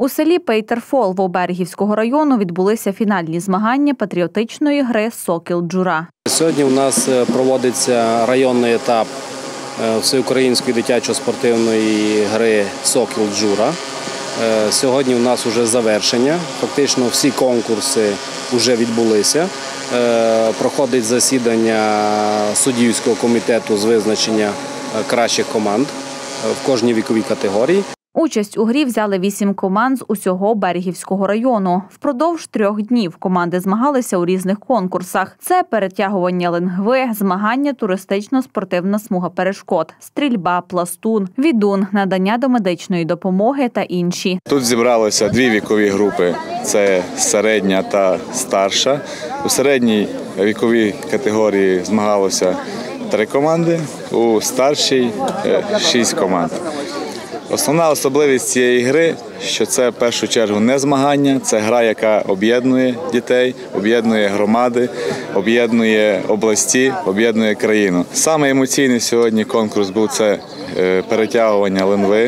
У селі Пейтерфол Вовберегівського району відбулися фінальні змагання патріотичної гри «Сокіл-Джура». Сьогодні у нас проводиться районний етап всеукраїнської дитячо-спортивної гри «Сокіл-Джура». Сьогодні у нас вже завершення. Фактично всі конкурси вже відбулися. Проходить засідання суддівського комітету з визначення кращих команд в кожній віковій категорії. Участь у грі взяли 8 команд з усього Берегівського району. Впродовж 3 днів команди змагалися у різних конкурсах. Це перетягування лингви, змагання туристично-спортивна смуга перешкод, стрільба, пластун, відун, надання домедичної допомоги та інші. Тут зібралося 2 вікові групи – це середня та старша. У середній віковій категорії змагалося 3 команди, у старшій – 6 команд. Основна особливість цієї гри, що це в першу чергу не змагання, це гра, яка об'єднує дітей, об'єднує громади, об'єднує області, об'єднує країну. Саме емоційний сьогодні конкурс був це перетягування линви,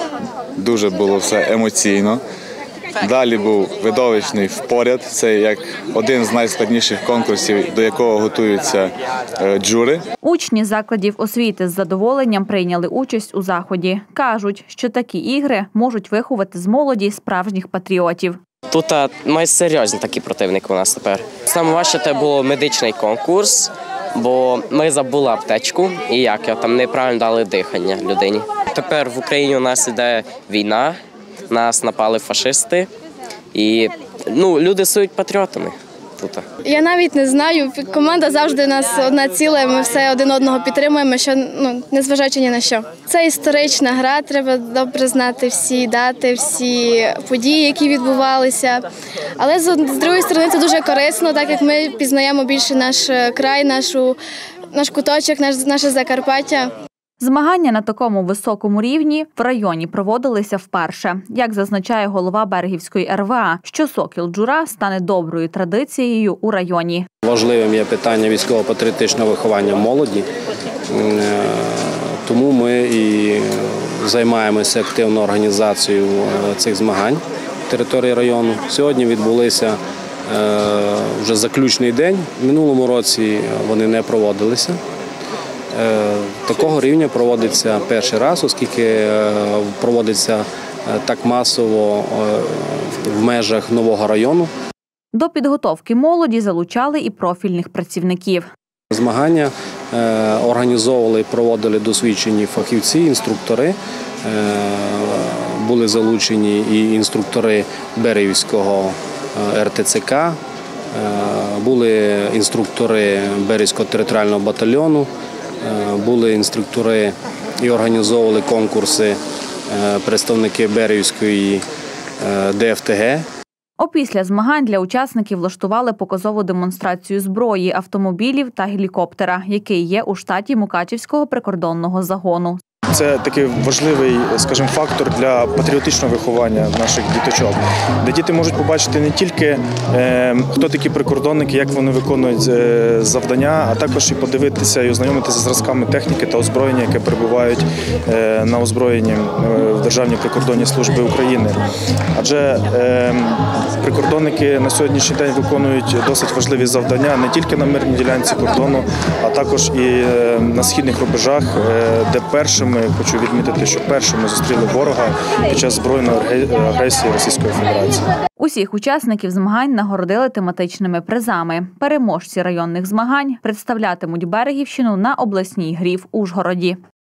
дуже було все емоційно. Далі був видовищний впоряд, це як один з найскладніших конкурсів, до якого готуються джури. Учні закладів освіти з задоволенням прийняли участь у заході. Кажуть, що такі ігри можуть виховати з молоді справжніх патріотів. Тут майже серйозні такі противники у нас тепер. Саме важче це був медичний конкурс, бо ми забули аптечку і там неправильно дали дихання людині. Тепер в Україні у нас іде війна. Нас напали фашисти, і люди стають патріотами тут. Я навіть не знаю, команда завжди у нас одна ціла, ми все один одного підтримуємо, незважаючи ні на що. Це історична гра, треба добре знати всі дати, всі події, які відбувалися. Але з другої сторони це дуже корисно, так як ми пізнаємо більше наш край, наш куточок, наше Закарпаття. Змагання на такому високому рівні в районі проводилися вперше. Як зазначає голова Берегівської РВА, що «Сокіл-Джура» стане доброю традицією у районі. Важливим є питання військово-патріотичного виховання молоді, тому ми і займаємося активно організацією цих змагань на території району. Сьогодні відбулися вже заключний день, в минулому році вони не проводилися. Такого рівня проводиться перший раз, оскільки проводиться так масово в межах нового району. До підготовки молоді залучали і профільних працівників. Змагання організовували і проводили досвідчені фахівці, інструктори. Були залучені і інструктори Берегівського РТЦК, були інструктори Берегівського територіального батальйону. Були інструктори і організовували конкурси представники Берегівської ДФТГ. Опісля змагань для учасників влаштували показову демонстрацію зброї, автомобілів та гелікоптера, який є у штаті Мукачівського прикордонного загону. Це такий важливий, скажімо, фактор для патріотичного виховання наших діточок, де діти можуть побачити не тільки, хто такі прикордонники, як вони виконують завдання, а також і подивитися і ознайомитися з зразками техніки та озброєння, яке перебувають на озброєнні в Державній прикордонній службі України. Адже прикордонники на сьогоднішній день виконують досить важливі завдання не тільки на мирній ділянці кордону, а також і на східних рубежах, де першими, хочу відмітити, що першими зустріли ворога під час збройної агресії Російської Федерації. Усіх учасників змагань нагородили тематичними призами. Переможці районних змагань представлятимуть Берегівщину на обласній грі в Ужгороді.